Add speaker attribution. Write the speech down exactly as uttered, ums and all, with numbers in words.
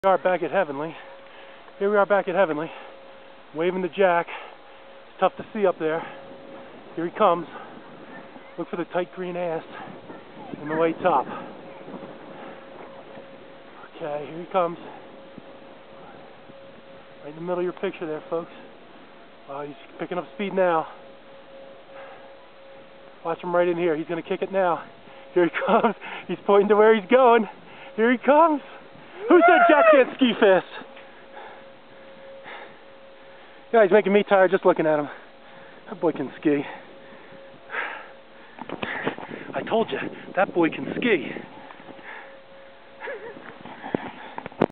Speaker 1: We are back at Heavenly. Here we are back at Heavenly, waving the jack. It's tough to see up there. Here he comes. Look for the tight green ass in the way top. Okay, here he comes. Right in the middle of your picture there, folks. Uh, he's picking up speed now. Watch him right in here. He's going to kick it now. Here he comes. He's pointing to where he's going. Here he comes. Who said Jack can't ski fast? Yeah, he's making me tired just looking at him. That boy can ski. I told you, that boy can ski.